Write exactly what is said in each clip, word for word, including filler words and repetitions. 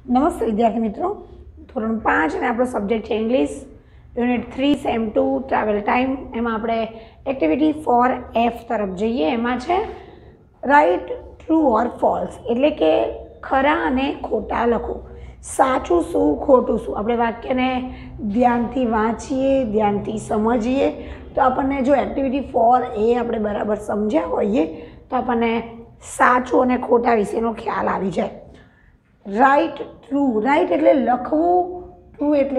નમસ્તે વિદ્યાર્થી મિત્રો, ધોરણ પાંચ અને આપણો સબ્જેક્ટ છે English, unit three same to travel time. એમાં આપણે એક્ટિવિટી ફોર એફ તરફ જઈએ. એમાં છે રાઇટ ટ્રુ ઓર ફોલ્સ, એટલે કે ખરા અને ખોટા લખો. સાચું શું ખોટું શું, આપણે વાક્યને ધ્યાનથી વાંચીએ, ધ્યાનથી સમજીએ તો આપણને જો એક્ટિવિટી ફોર એ આપણે બરાબર સમજ્યા હોઈએ તો આપણને સાચું અને ખોટા વિશેનો ખ્યાલ આવી જાય. રાઇટ ટ્રુ, રાઇટ એટલે લખવું, ટ્રુ એટલે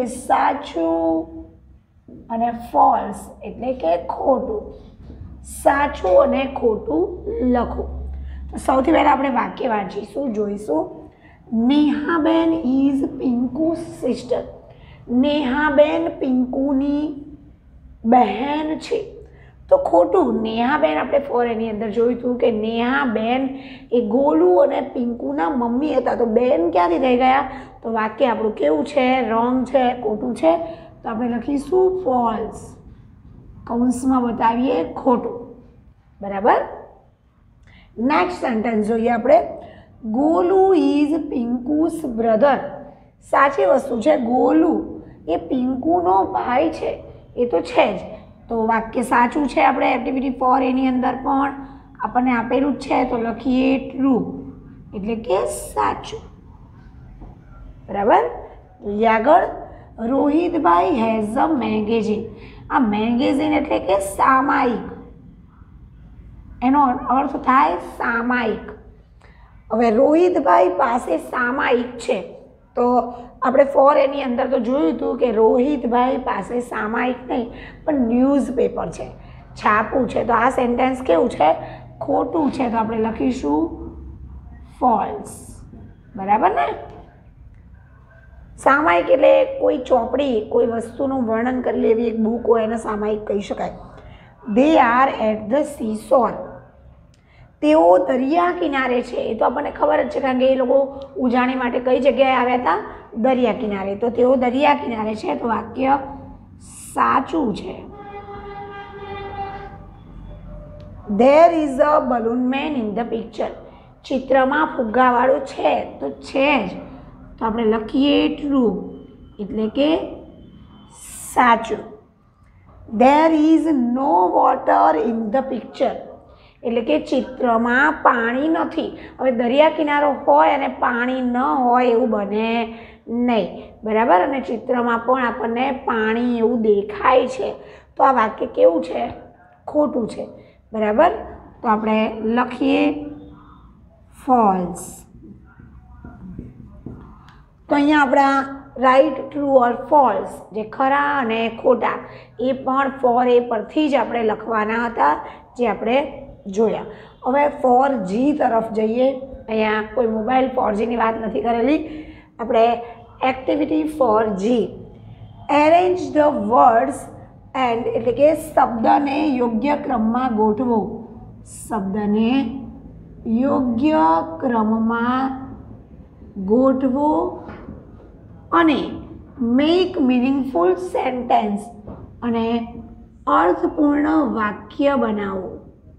સાચું અને ફોલ્સ એટલે કે ખોટું. સાચું અને ખોટું લખો. તો સૌથી પહેલાં આપણે વાક્ય વાંચીશું, જોઈશું. નેહાબેન ઇઝ પિંકુસ સિસ્ટર. નેહાબેન પિંકુની બહેન છે. તો ખોટું. નેહાબેન આપણે ફોર એની અંદર જોયું હતું કે નેહાબેન એ ગોલુ અને પિંકુના મમ્મી હતા. તો બેન ક્યાંથી થઈ ગયા? તો વાક્ય આપણું કેવું છે? રોંગ છે, ખોટું છે. તો આપણે લખીશું ફોલ્સ, કૌંસમાં બતાવીએ ખોટું. બરાબર. નેક્સ્ટ સેન્ટેન્સ જોઈએ આપણે. Golu is Pinku's brother. સાચી વસ્તુ છે, ગોલુ એ પિંકુનો ભાઈ છે, એ તો છે જ. તો વાક્ય સાચું છે. આપણે એક્ટિવિટી ફોર એની અંદર પણ આપણને આપેલું જ છે, તો લખીએ ટ્રુ એટલે કે સાચું. બરાબર. જોઈએ આગળ. રોહિતભાઈ હેઝ અ મેગેઝિન. આ મેગેઝિન એટલે કે સામાયિક, એનો અર્થ થાય સામાયિક. હવે રોહિતભાઈ પાસે સામાયિક છે, તો આપણે ફોર એની અંદર તો જોયું હતું કે રોહિતભાઈ પાસે સામાયિક નહીં પણ ન્યૂઝપેપર છે, છાપું છે. તો આ સેન્ટેન્સ કેવું છે? ખોટું છે. તો આપણે લખીશું ફોલ્સ. બરાબર ને. સામાયિક એટલે કોઈ ચોપડી, કોઈ વસ્તુનું વર્ણન કરેલી એવી એક બુક હોય એને સામાયિક કહી શકાય. They are at the seashore. તેઓ દરિયા કિનારે છે. એ તો આપણને ખબર જ છે, કારણ કે એ લોકો ઉજાણી માટે કઈ જગ્યાએ આવ્યા હતા? દરિયા કિનારે. તો તેઓ દરિયા કિનારે છે, તો વાક્ય સાચું છે. There is a balloon man in the picture. ચિત્રમાં ફુગ્ગાવાળું છે, તો છે જ. તો આપણે લખીએ ટ્રુ એટલે કે સાચું. There is no water in the picture, એટલે કે ચિત્રમાં પાણી નથી. હવે દરિયા કિનારો હોય અને પાણી ન હોય એવું બને નહીં. બરાબર. અને ચિત્રમાં પણ આપણને પાણી એવું દેખાય છે, તો આ વાક્ય કેવું છે? ખોટું છે. બરાબર. તો આપણે લખીએ ફોલ્સ. તો અહીંયા આપણા રાઇટ, ટ્રુ ઓર ફોલ્સ, જે ખરા અને ખોટા, એ પણ ફોર એ પરથી જ આપણે લખવાના હતા, જે આપણે જોયા. હવે ફોર જી તરફ જઈએ. અહીંયા કોઈ મોબાઈલ ફોર જીની વાત નથી કરેલી. આપણે activity four G. Arrange the words and, એટલે કે શબ્દને યોગ્ય ક્રમમાં ગોઠવો. શબ્દને યોગ્ય ક્રમમાં ગોઠવો અને મેક મિનિંગફુલ સેન્ટેન્સ, અને અર્થપૂર્ણ વાક્ય બનાવો.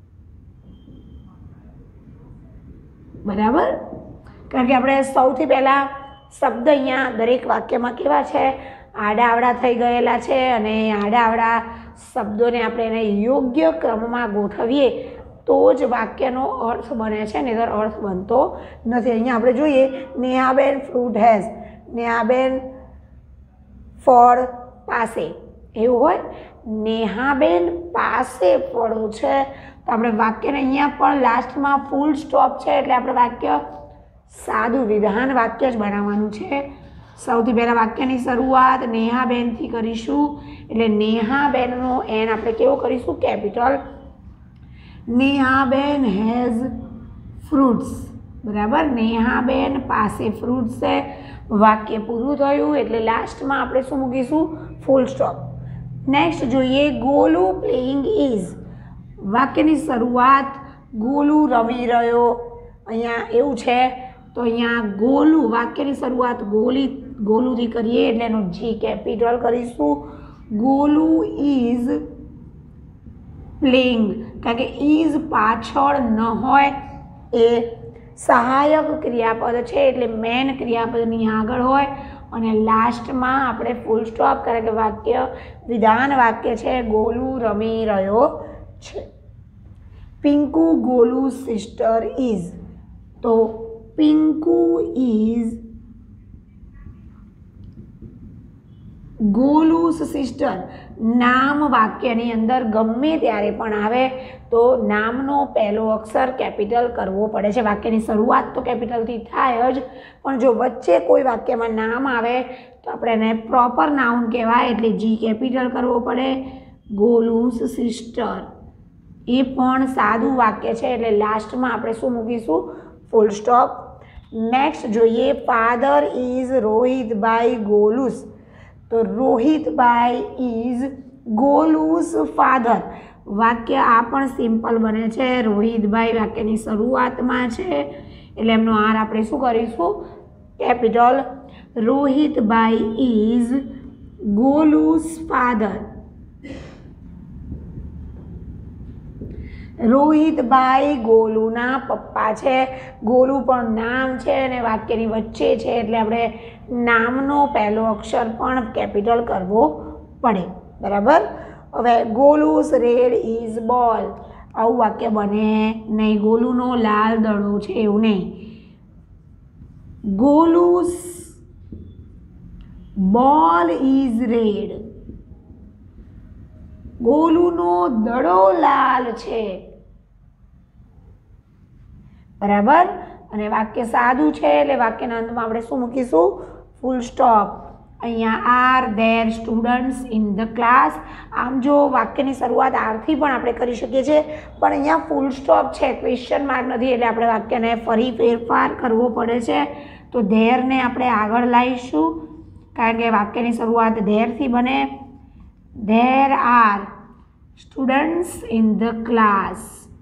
બરાબર. કારણ કે આપણે સૌથી પહેલાં શબ્દ અહીંયા દરેક વાક્યમાં કેવા છે? આડાઅવળા થઈ ગયેલા છે, અને આડાઅવળા શબ્દોને આપણે એને યોગ્ય ક્રમમાં ગોઠવીએ તો જ વાક્યનો અર્થ બને છે, નહીંતર અર્થ બનતો નથી. અહીંયા આપણે જોઈએ નેહાબેન ફ્રૂટ હેઝ. નેહાબેન ફળ પાસે, એવું હોય. નેહાબેન પાસે ફળો છે, તો આપણે વાક્યને અહીંયા પણ લાસ્ટમાં ફૂલ સ્ટોપ છે, એટલે આપણે વાક્ય સાદું વિધાન વાક્ય જ બનાવવાનું છે. સૌથી પહેલાં વાક્યની શરૂઆત નેહાબેનથી કરીશું, એટલે નેહાબેનનો એન આપણે કેવો કરીશું? કેપિટલ. નેહાબેન હેઝ ફ્રૂટ્સ. બરાબર. નેહાબેન પાસે ફ્રૂટ્સ છે. વાક્ય પૂરું થયું એટલે લાસ્ટમાં આપણે શું મૂકીશું? Full stop. નેક્સ્ટ જોઈએ ગોલુ પ્લેઇંગ ઇઝ. વાક્યની શરૂઆત ગોલુ રમી રહ્યો, અહીંયા એવું છે. તો અહીંયા ગોલુ, વાક્યની શરૂઆત ગોલી ગોલુથી કરીએ એટલે એનો જી કેપિટલ કરીશું. ગોલુ ઇઝ પ્લેઇંગ, કારણ કે ઇઝ પાછળ ન હોય એ સહાયક ક્રિયાપદ છે એટલે મેન ક્રિયાપદની આગળ હોય અને લાસ્ટમાં આપણે ફૂલ સ્ટોપ કરે કે વાક્ય વિધાન વાક્ય છે ગોલુ રમી રહ્યો છે. પિંકુ ગોલુ સિસ્ટર ઇઝ, તો પિંકુ ઇઝ ગોલુસ સિસ્ટર. નામ વાક્યની અંદર ગમે ત્યારે પણ આવે તો નામનો પહેલો અક્ષર કેપિટલ કરવો પડે છે. વાક્યની શરૂઆત તો કેપિટલથી થાય જ, પણ જો વચ્ચે કોઈ વાક્યમાં નામ આવે તો આપણે એને પ્રોપર નાઉન કહેવાય એટલે જી કેપિટલ કરવો પડે. ગોલુસ સિસ્ટર એ પણ સાદું વાક્ય છે એટલે લાસ્ટમાં આપણે શું મૂકીશું? Full stop. નેક્સ્ટ જોઈએ, ફાધર ઇઝ રોહિતભાઈ ગોલુસ. તો રોહિતભાઈ ઇઝ ગોલુસ ફાધર. વાક્ય આ પણ સિમ્પલ બને છે. રોહિતભાઈ વાક્યની શરૂઆતમાં છે એટલે એમનો આર આપણે શું કરીશું? કેપિટલ. રોહિતભાઈ ઇઝ ગોલુસ ફાધર. રોહિતભાઈ ગોલુના પપ્પા છે. ગોલુ પણ નામ છે અને વાક્યની વચ્ચે છે એટલે આપણે નામનો પહેલો અક્ષર પણ કેપિટલ કરવો પડે. બરાબર. હવે ગોલુસ રેડ ઇઝ બોલ. આવું વાક્ય બને નહીં. ગોલુનો લાલ દડો છે એવું નહીં. Golu's ball is red. ગોલુનો દડો લાલ છે. બરાબર. અને વાક્ય સાદું છે એટલે વાક્યના અંતમાં આપણે શું મૂકીશું? Full stop. અહીંયા are there students in the class. આમ જો વાક્યની શરૂઆત આરથી પણ આપણે કરી શકીએ છીએ, પણ અહીંયા ફૂલ સ્ટોપ છે, ક્વેશ્ચન માર્ક નથી એટલે આપણે વાક્યને ફરી ફેરફાર કરવો પડે છે. તો ધેરને આપણે આગળ લાવીશું કારણ કે વાક્યની શરૂઆત ધેરથી બને. There are students in the class.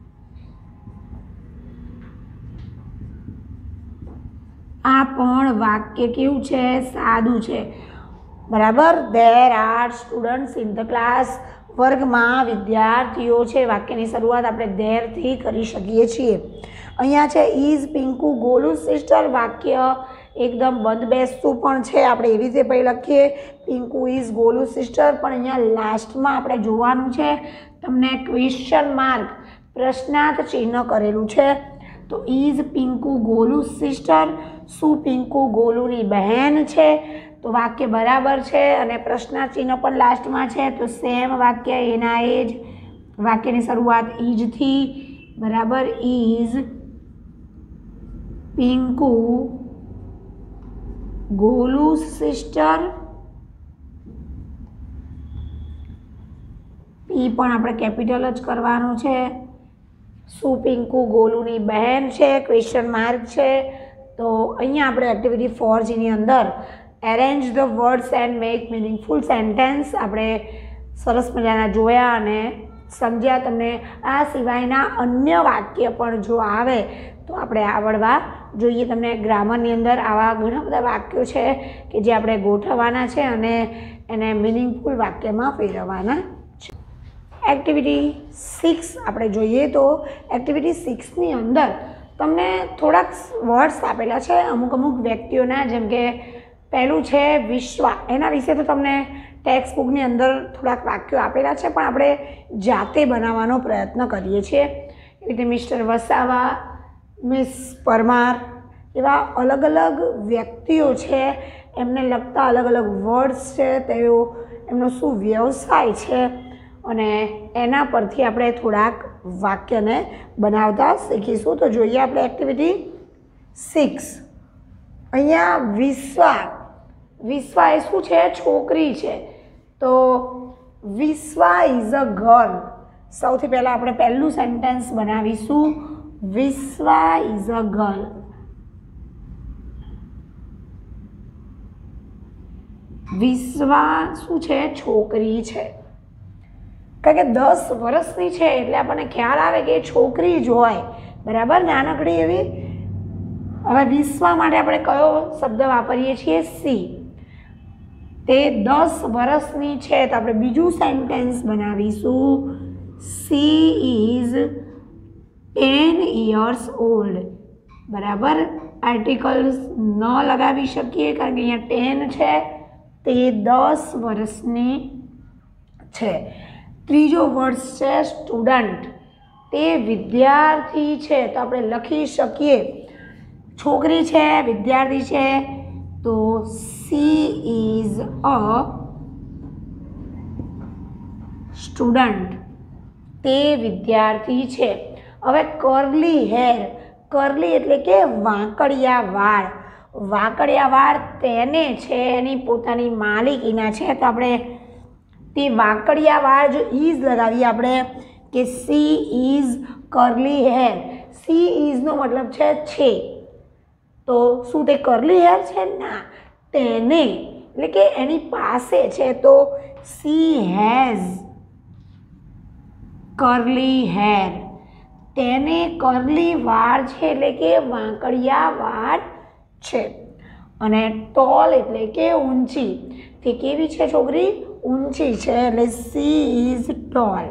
આ પણ વાક્ય કેવું છે? સાદું છે. બરાબર. There are students in the class. વર્ગમાં વિદ્યાર્થીઓ છે. વાક્યની શરૂઆત આપણે ધેરથી કરી શકીએ છીએ. અહીંયા છે ઇઝ પિંકુ ગોલુ સિસ્ટર. વાક્ય એકદમ બંધ બેસતું પણ છે. આપણે એવી રીતે પછી લખીએ પિંકુ ઇઝ ગોલુ સિસ્ટર, પણ અહીંયા લાસ્ટમાં આપણે જોવાનું છે તમને ક્વેશ્ચન માર્ક પ્રશ્નાર્થ ચિહ્ન કરેલું છે. તો ઇઝ પિંકુ ગોલુ સિસ્ટર. શું પિંકુ ગોલુની બહેન છે? તો વાક્ય બરાબર છે અને પ્રશ્નાર્થ ચિહ્ન પણ લાસ્ટમાં છે તો સેમ વાક્ય એના એ જ. વાક્યની શરૂઆત ઇઝથી. બરાબર. Is Pinku Golu's sister. P પણ આપણે કેપિટલ જ કરવાનું છે. શું પિંકુ ગોલુની બહેન છે? ક્વેશ્ચન માર્ક છે. તો અહીંયા આપણે એક્ટિવિટી ફોર જીની અંદર arrange the words and make meaningful sentence આપણે સરસ મજાના જોયા અને સમજ્યા. તમને આ સિવાયના અન્ય વાક્ય પણ જો આવે તો આપણે આવડવા જોઈએ. તમને ગ્રામરની અંદર આવા ઘણા બધા વાક્યો છે કે જે આપણે ગોઠવવાના છે અને એને મિનિંગફુલ વાક્યમાં ફેરવવાના છે. એક્ટિવિટી સિક્સ આપણે જોઈએ તો એક્ટિવિટી સિક્સની અંદર તમને થોડાક વર્ડ્સ આપેલા છે અમુક અમુક વ્યક્તિઓના. જેમ કે પહેલું છે વિશ્વા. એના વિશે તો તમને ટેક્સ્ટ બુકની અંદર થોડાક વાક્યો આપેલા છે પણ આપણે જાતે બનાવવાનો પ્રયત્ન કરીએ છીએ. એવી રીતે મિસ્ટર વસાવા, મિસ પરમાર, એવા અલગ અલગ વ્યક્તિઓ છે. એમને લગતા અલગ અલગ વર્ડ્સ છે. તેઓ એમનો શું વ્યવસાય છે અને એના પરથી આપણે થોડાક વાક્યને બનાવતા શીખીશું. તો જોઈએ આપણે એક્ટિવિટી સિક્સ. અહીંયા વિશ્વા. વિશ્વા એ શું છે? છોકરી છે. તો વિશ્વા ઇઝ અ ગર્લ. સૌથી પહેલાં આપણે પહેલું સેન્ટેન્સ બનાવીશું. વિશ્વા ઇઝ અ ગર્લ. વિશ્વા શું છે? છોકરી છે. કારણ કે દસ વર્ષની છે એટલે આપણને ખ્યાલ આવે કે એ છોકરી જ હોય. બરાબર. નાનકડી એવી. હવે વિશ્વા માટે આપણે કયો શબ્દ વાપરીએ છીએ? સી. તે દસ વર્ષની છે તો આપણે બીજું સેન્ટેન્સ બનાવીશું. She is ten years old. बराबर। आर्टिकल्स न लगावी शकीए कारण के अहींया टेन छे ते दस वर्षनी छे। त्रीजो वर्ष छे स्टुडंट, ते विद्यार्थी छे तो आपणे लखी शकीए छोकरी छे विद्यार्थी छे तो सी इज अ स्टुडंट, ते विद्यार्थी छे। हवे कर्ली हेर, कर्ली एटले के वांकड़िया वाळ, वांकड़िया वाळ तेने छे एनी पोतानी मालिकीना छे तो आपणे ते वांकड़िया वाळ जो इज लगावीए आपणे कि she is curly hair. She is no मतलब छे छे तो शू ते कर्ली हेर छे ना तेने એટલે કે એની પાસે છે તો सी हैज कर्ली हेर। तेने कर्ली वाळ छे એટલે કે વાંકડિયા વાળ છે। અને ટોલ એટલે કે ઊંચી, તે કેવી છે છોકરી ઊંચી છે એટલે सी इज टॉल।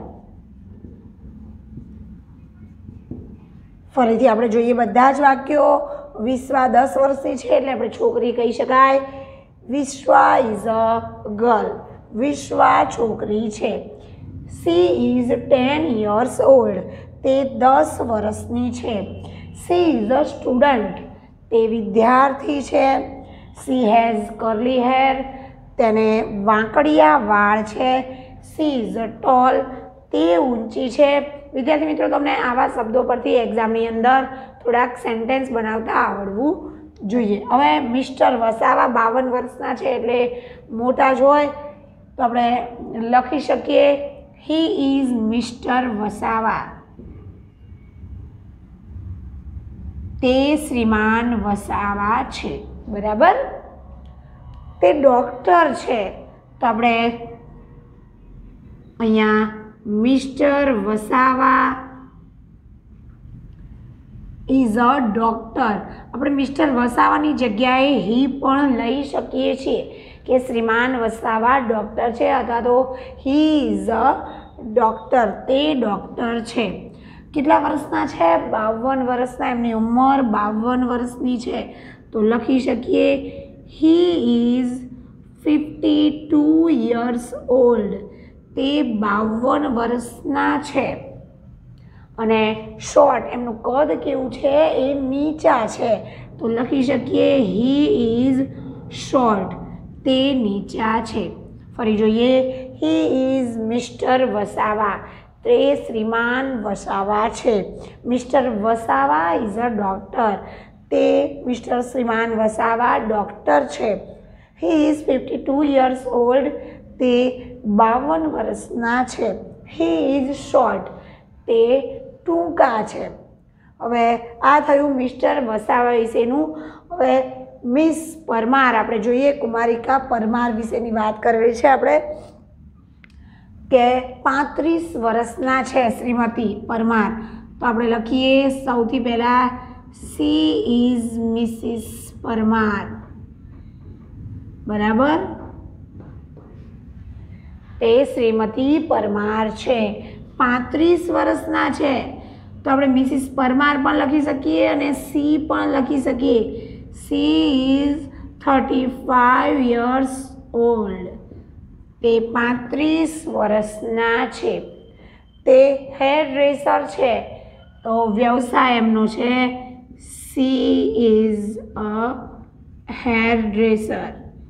ફરીથી આપણે જોઈએ બધા જ વાક્યો। વિશ્વા દસ વર્ષની છે એટલે આપણે છોકરી કહી શકાય વિશ્વા ઇઝ અ ગર્લ, વિશ્વા છોકરી છે। She is ten years old, તે દસ વર્ષની છે। सी इज अ स्टूडेंट, તે વિદ્યાર્થી છે। सी हैज कर्ली हेर, તેને વાંકડિયા વાળ છે। सी इज अ टॉल, તે ઊંચી છે। विद्यार्थी मित्रों तमने आवा शब्दों परथी एक्जामनी अंदर थोड़ाक सेंटेन्स बनावता आवड़वुं जोईए। हवे मिस्टर वसावा बावन वर्षना छे एटले मोटा ज होय तो आपणे लखी शकीए ही इज मिस्टर वसावा, ते श्रीमान वसावा छे। बराबर। ते डॉक्टर छे तो आपणे अहींया Mister Vasava is a doctor, આપણે મિસ્ટર વસાવાની જગ્યાએ ही પણ લઈ શકીએ છીએ કે શ્રીમાન વસાવા ડૉક્ટર છે અથવા તો ही इज अ डॉक्टर, તે ડૉક્ટર છે। કેટલા વર્ષના છે બાવન વર્ષના, એમની ઉંમર બાવન વર્ષની છે તો લખી શકીએ he is fifty two years old, તે બાવન વર્ષના છે। અને શોર્ટ એમનું કદ કેવું છે એ નીચા છે તો લખી શકીએ ही इज शॉर्ट, તે નીચા છે। ફરી જોઈએ ही इज मिस्टर वसावा, તે શ્રીમાન વસાવા છે। Mister Vasava is a doctor, તે મિસ્ટર શ્રીમાન વસાવા ડૉક્ટર છે। He is fifty two years old, તે બાવન વર્ષના છે। ही इज शॉर्ट, તે ટૂંકા છે। હવે આ થયું મિસ્ટર વસાવા વિશેનું। હવે મિસ પરમાર આપણે જોઈએ, કુમારિકા પરમાર વિશેની વાત કરવી છે આપણે કે પાંત્રીસ વર્ષના છે શ્રીમતી પરમાર તો આપણે લખીએ સૌથી પહેલાં सी इज मिसिस परमार। बराबर। તે શ્રીમતી પરમાર છે, પાંત્રીસ વર્ષના છે તો આપણે મિસિસ પરમાર પણ લખી શકીએ અને सी પણ લખી શકીએ। She is thirty five years old, તે પાંત્રીસ વર્ષના છે। તે હેર ડ્રેસર છે તો વ્યવસાય એમનો છે she is a hairdresser.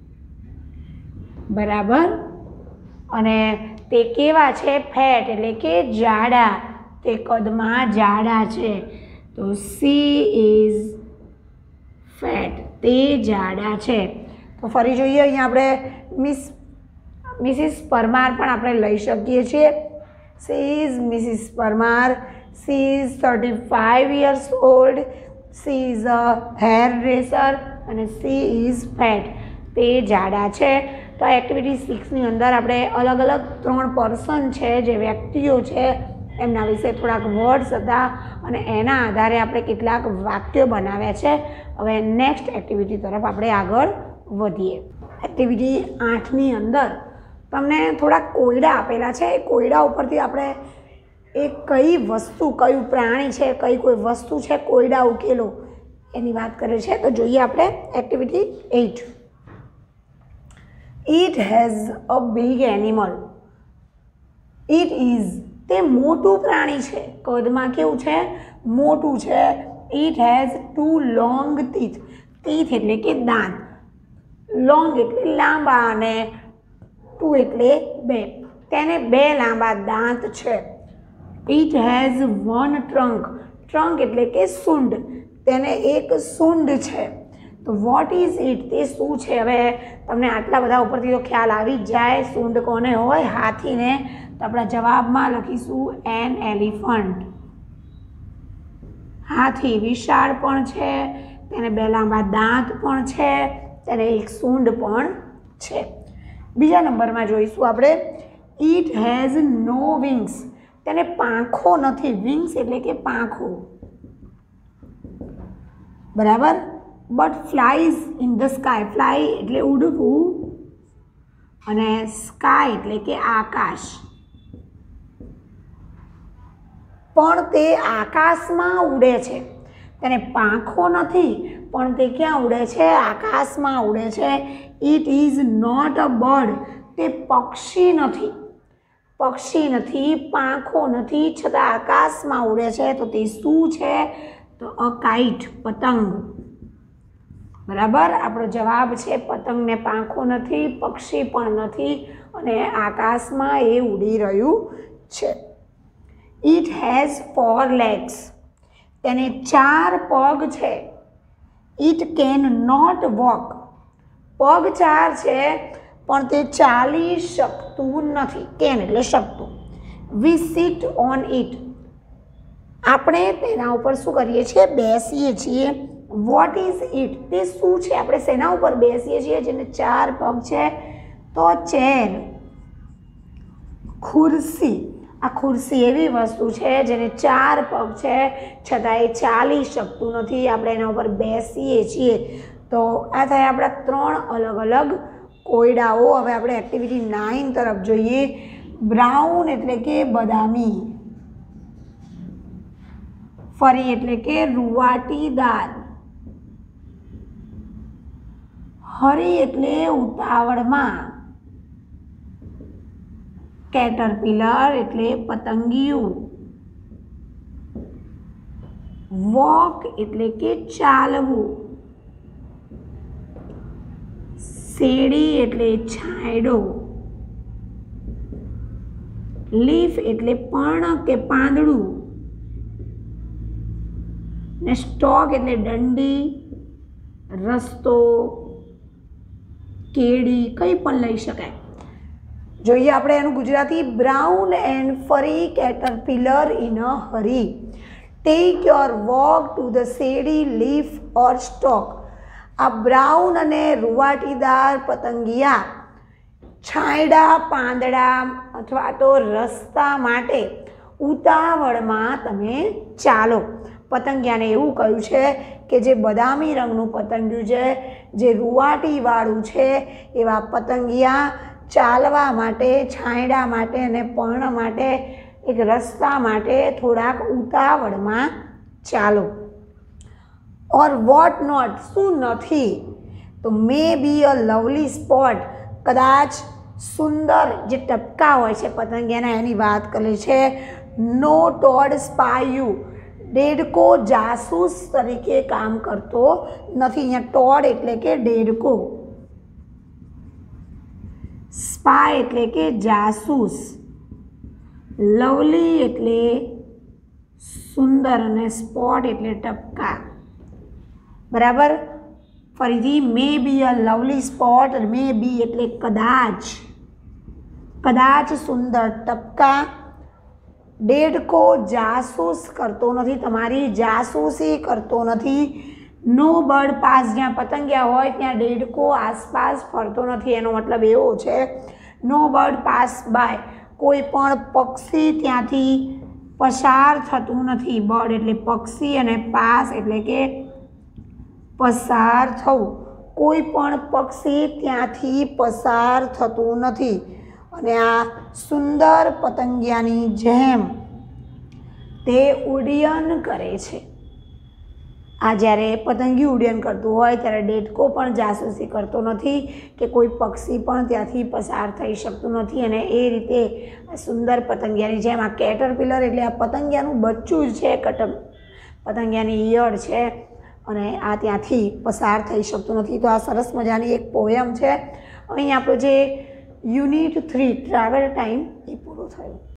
બરાબર। અને તે કેવા છે ફેટ એટલે કે જાડા, તે કદમાં જાડા છે તો सी ઇઝ ફેટ, તે જાડા છે। તો ફરી જોઈએ અહીંયા આપણે મિસ મિસિસ પરમાર પણ આપણે લઈ શકીએ છીએ। She is Mrs Parmar, she is thirty five years old, she is a hairdresser અને सी इज फैट, તે જાડા છે। તો એક્ટિવિટી સિક્સની અંદર આપણે અલગ અલગ ત્રણ પર્સન છે જે વ્યક્તિઓ છે એમના વિશે થોડાક વર્ડ્સ હતા અને એના આધારે આપણે કેટલાક વાક્યો બનાવ્યા છે। હવે નેક્સ્ટ એક્ટિવિટી તરફ આપણે આગળ વધીએ। એક્ટિવિટી આઠની અંદર તમને થોડા કોયડા આપેલા છે, એ કોયડા ઉપરથી આપણે એ કઈ વસ્તુ કયું પ્રાણી છે કઈ કોઈ વસ્તુ છે કોયડા ઉકેલો એની વાત કરે છે. તો જોઈએ આપણે activity eight. It has a big animal. It is તે મોટું પ્રાણી છે. કદમાં કેવું છે? મોટું છે. It has two long teeth. Teeth એટલે કે દાંત. લોંગ એટલે લાંબા અને ટુ એટલે બે. તેને બે લાંબા દાંત છે. It has one trunk. Trunk એટલે કે સૂંઢ. તેને એક સૂંઢ છે. તો વોટ ઇઝ ઇટ? તે શું છે? હવે તમને આટલા બધા ઉપરથી તો ખ્યાલ આવી જ જાય. સૂંઢ કોને હોય? હાથીને. તો આપણા જવાબમાં લખીશું એન એલિફન્ટ. હાથી વિશાળ પણ છે, તેને બે લાંબા દાંત પણ છે, તેને એક સૂંઢ પણ છે. બીજા નંબરમાં જોઈશું આપણે ઇટ હેઝ નો વિંગ્સ. તેને પાંખો નથી. વિંગ્સ એટલે કે પાંખો, બરાબર. Bat flies in the sky. Fly એટલે ઉડવું અને સ્કાય એટલે કે આકાશ. પણ તે આકાશમાં ઉડે છે. તેને પાંખો નથી, પણ તે ક્યાં ઉડે છે? આકાશમાં ઉડે છે. It is not a bird. તે પક્ષી નથી. પક્ષી નથી, પાંખો નથી, છતાં આકાશમાં ઉડે છે. તો તે શું છે? તો અ કાઇટ, પતંગ. બરાબર. આપણો જવાબ છે પતંગને પાંખો નથી, પક્ષી પણ નથી અને આકાશમાં એ ઉડી રહ્યું છે. It has four legs. તેને ચાર પગ છે. It can not walk. પગ ચાર છે પણ તે ચાલી શકતું નથી. કેન એટલે શકતું. We sit on it. આપણે તેના ઉપર શું કરીએ છીએ? બેસીએ છીએ. What is it? તે શું છે? આપણે શેના ઉપર બેસીએ છીએ જેને ચાર પગ છે? તો ચેર, ખુરશી. આ ખુરશી એવી વસ્તુ છે જેને ચાર પગ છે છતાં એ ચાલી શકતું નથી. આપણે એના ઉપર બેસીએ છીએ. તો આ થાય આપણા ત્રણ અલગ અલગ કોયડાઓ. હવે આપણે એક્ટિવિટી નાઇન તરફ જોઈએ. બ્રાઉન એટલે કે બદામી. ફરી એટલે કે રૂવાટીદાર. હરી એટલે ઉતાવળમાં. કેટરપિલર એટલે પતંગિયું. વોક એટલે કે ચાલવું. શેરડી એટલે છાંયડો. લીફ એટલે પર્ણ કે પાંદડું. ને સ્ટોક એટલે દંડી, રસ્તો, કેડી, કંઈ પણ લઈ શકાય. જોઈએ આપણે એનું Gujarati. Brown and furry caterpillar in a hurry. Take your walk to the shady, leaf or stalk. આ બ્રાઉન અને રૂવાટીદાર પતંગિયા છાંયડા, પાંદડા અથવા તો રસ્તા માટે ઉતાવળમાં તમે ચાલો. પતંગિયાને એવું કહ્યું છે કે જે બદામી રંગનું પતંગિયું છે, જે રૂવાટીવાળું છે, એવા પતંગિયા ચાલવા માટે, છાંયડા માટે અને પર્ણ માટે, એક રસ્તા માટે થોડાક ઉતાવળમાં ચાલો. ઓર વોટ નોટ, શું નથી? તો મે બી અ લવલી સ્પોટ. કદાચ સુંદર જે ટપકા હોય છે પતંગિયાના એની વાત કરે છે. No toad spy you. ડેડકો જાસૂસ તરીકે કામ કરતો નથી. અહીંયા ટોડ એટલે કે ડેડકો, સ્પાય એટલે કે જાસૂસ, લવલી એટલે સુંદર અને સ્પોટ એટલે ટપકા. બરાબર. ફરીથી મે બી અ લવલી સ્પોટ. મે બી એટલે કદાચ, કદાચ સુંદર ટપકા. ડેડકો જાસૂસ કરતો નથી, તમારી જાસૂસી કરતો નથી. No bird pass. જ્યાં પતંગિયા હોય ત્યાં ડેડકો આસપાસ ફરતો નથી. એનો મતલબ એવો છે નો બર્ડ પાસ બાય. કોઈ પણ પક્ષી ત્યાંથી પસાર થતું નથી. બર્ડ એટલે પક્ષી અને પાસ એટલે કે પસાર થવું. કોઈ પણ પક્ષી ત્યાંથી પસાર થતું નથી. અને આ સુંદર પતંગિયાની જેમ તે ઉડ્ડયન કરે છે. આ જ્યારે પતંગિયું ઉડ્ડયન કરતું હોય ત્યારે દેડકો પણ જાસૂસી કરતો નથી કે કોઈ પક્ષી પણ ત્યાંથી પસાર થઈ શકતું નથી, અને એ રીતે આ સુંદર પતંગિયાની જેમ આ કેટરપિલર એટલે આ પતંગિયાનું બચ્ચું જ છે, કટમ પતંગિયાની ઈયળ છે, અને આ ત્યાંથી પસાર થઈ શકતું નથી. તો આ સરસ મજાની એક પોયમ છે. અહીં આપણો જે યુનિટ થ્રી ટ્રાવેલ ટાઈમ એ પૂરો થયો.